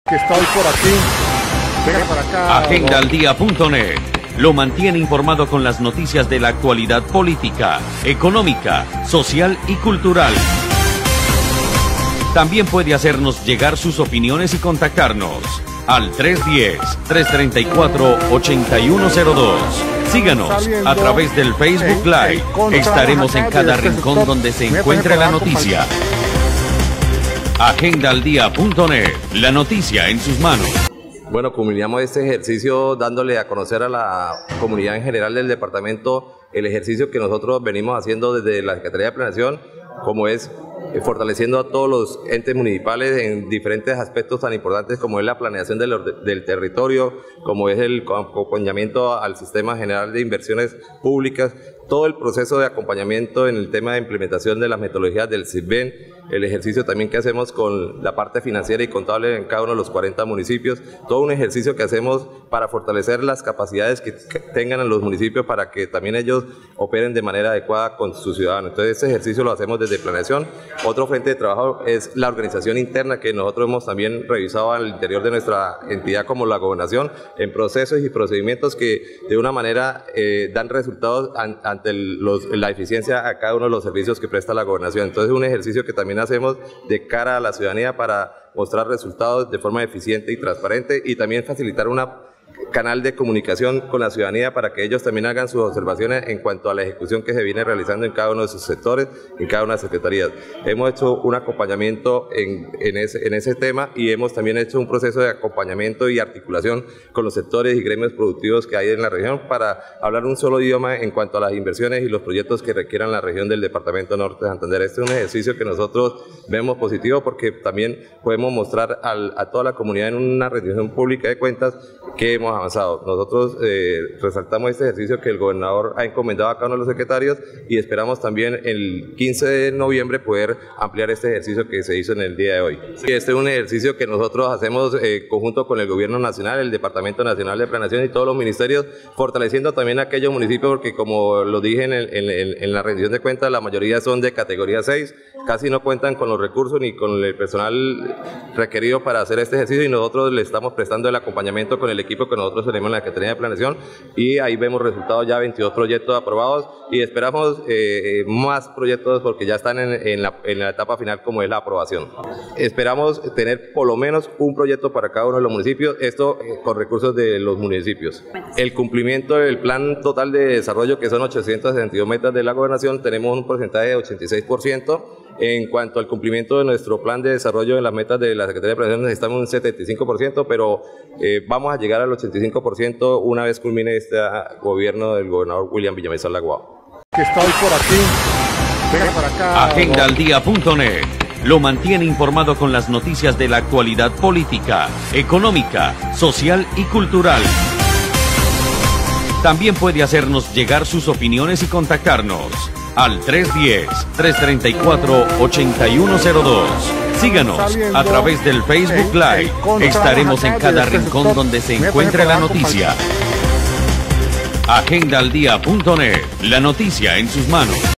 Que estoy por aquí. Venga para acá. Agendaldía.net lo mantiene informado con las noticias de la actualidad política, económica, social y cultural. También puede hacernos llegar sus opiniones y contactarnos al 310-334-8102. Síganos a través del Facebook Live. Estaremos en cada rincón donde se encuentre la noticia. Agendaldía.net, la noticia en sus manos. Bueno, culminamos este ejercicio dándole a conocer a la comunidad en general del departamento el ejercicio que nosotros venimos haciendo desde la Secretaría de Planeación, como es fortaleciendo a todos los entes municipales en diferentes aspectos tan importantes como es la planeación del territorio, como es el acompañamiento al Sistema General de Inversiones Públicas, todo el proceso de acompañamiento en el tema de implementación de las metodologías del SISBEN, el ejercicio también que hacemos con la parte financiera y contable en cada uno de los 40 municipios, todo un ejercicio que hacemos para fortalecer las capacidades que tengan en los municipios para que también ellos operen de manera adecuada con sus ciudadanos. Entonces este ejercicio lo hacemos desde planeación. Otro frente de trabajo es la organización interna que nosotros hemos también revisado al interior de nuestra entidad como la gobernación en procesos y procedimientos que de una manera dan resultados ante la eficiencia a cada uno de los servicios que presta la gobernación. Entonces un ejercicio que también hacemos de cara a la ciudadanía para mostrar resultados de forma eficiente y transparente y también facilitar una canal de comunicación con la ciudadanía para que ellos también hagan sus observaciones en cuanto a la ejecución que se viene realizando en cada uno de sus sectores, en cada una de las secretarías. Hemos hecho un acompañamiento en ese tema y hemos también hecho un proceso de acompañamiento y articulación con los sectores y gremios productivos que hay en la región para hablar un solo idioma en cuanto a las inversiones y los proyectos que requieran la región del Departamento Norte de Santander. Este es un ejercicio que nosotros vemos positivo porque también podemos mostrar a toda la comunidad en una rendición pública de cuentas que hemos avanzado. Nosotros resaltamos este ejercicio que el gobernador ha encomendado a cada uno de los secretarios y esperamos también el 15 de noviembre poder ampliar este ejercicio que se hizo en el día de hoy. Este es un ejercicio que nosotros hacemos conjunto con el Gobierno Nacional, el Departamento Nacional de Planeación y todos los ministerios, fortaleciendo también aquellos municipios porque como lo dije en la rendición de cuentas, la mayoría son de categoría 6, casi no cuentan con los recursos ni con el personal requerido para hacer este ejercicio y nosotros le estamos prestando el acompañamiento con el equipo que nosotros tenemos en la Secretaría de Planeación y ahí vemos resultados ya 22 proyectos aprobados y esperamos más proyectos porque ya están en la etapa final como es la aprobación. Esperamos tener por lo menos un proyecto para cada uno de los municipios, esto con recursos de los municipios. El cumplimiento del plan total de desarrollo que son 862 metas de la gobernación tenemos un porcentaje de 86%. En cuanto al cumplimiento de nuestro plan de desarrollo en las metas de la Secretaría de Planeación estamos en un 75%, pero vamos a llegar al 85% una vez culmine este gobierno del gobernador William Villamizar Laguao. Que estoy por aquí. Venga para acá. Agendaldía.net lo mantiene informado con las noticias de la actualidad política, económica, social y cultural. También puede hacernos llegar sus opiniones y contactarnos al 310-334-8102. Síganos a través del Facebook Live. Estaremos en cada rincón donde se encuentre la noticia. Agendaldía.net, la noticia en sus manos.